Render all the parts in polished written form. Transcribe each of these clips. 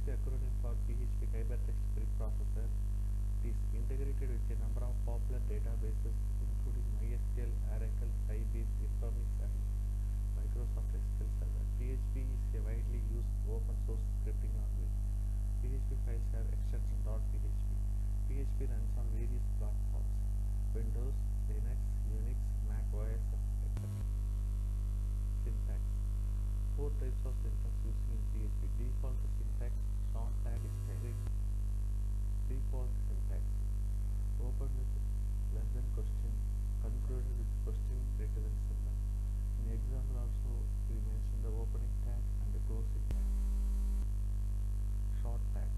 PHP acronym for PHP Hypertext Preprocessor. It is integrated with a number of popular databases including MySQL, Oracle, Sybase, Informix and Microsoft SQL Server. PHP is a widely used open source scripting language. PHP files have extension .php. PHP runs on various platforms: Windows, Linux, Unix, Mac OS, etc. Syntax. Four types of syntax used in PHP. Default syntax, short tag style. Default syntax. Open with less than question, concluded with question greater than symbol. In example also we mention the opening tag and the closing tag. Short tags.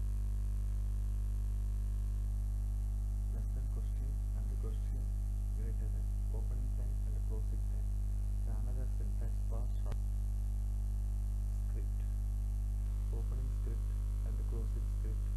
Less than question and the question greater than. Opening tag and the closing tag. Another syntax for short. Script. Opening script and the closing script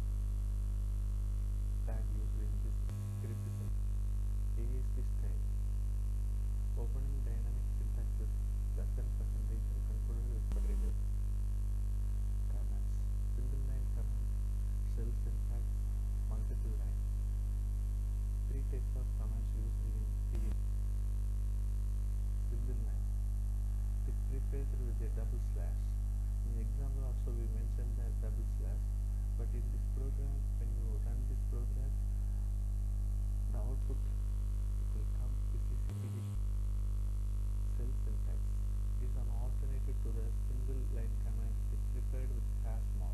tag used in this script is ASP style. Opening dynamic syntax with less than percentage and concluded with percentage. Commands. Single line command, shell syntax, multiple line. Three types of commands used in PHP. Single line. It is prefaced with a double slash. In example also we mentioned the double slash, but in this program, when you run this program, the output it will come. This is a PHP shell syntax. It is an alternative to the single line command. It is prepared with hash mark.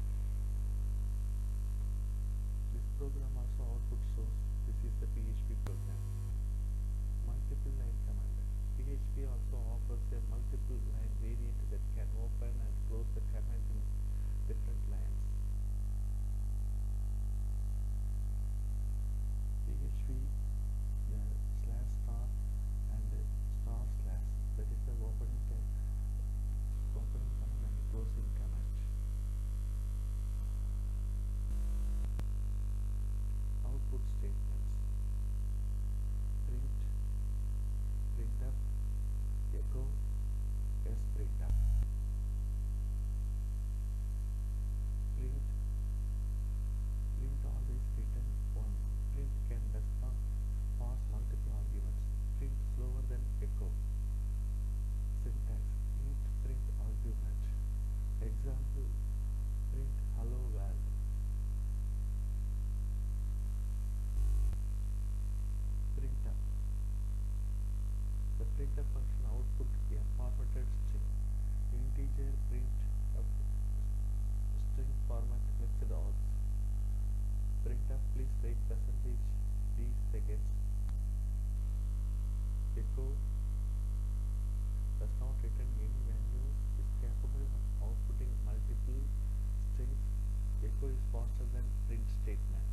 This program also output shows this is the PHP program. Multiple line command. PHP also offers a multiple line variant that can open and close the command in different lines. PHP, the slash star and the star slash, that is the opening tag, opening command and closing command. Output statements. Print, printf, echo, sprintf. Print, print always written one. Print can respond pass multiple arguments. Print slower than echo. Syntax. Int print argument. Example, print hello world. Printf. The printf function output a formatted string. Integer print of string format mixed odds. Printf please wait percentage d seconds. Echo does not return any value, is capable of outputting multiple strings. Echo is faster than print statement.